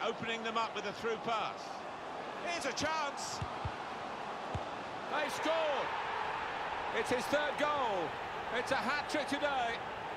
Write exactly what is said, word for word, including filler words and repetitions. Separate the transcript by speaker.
Speaker 1: opening them up with a through pass. Here's a chance.
Speaker 2: They scored. It's his third goal. It's a hat-trick today.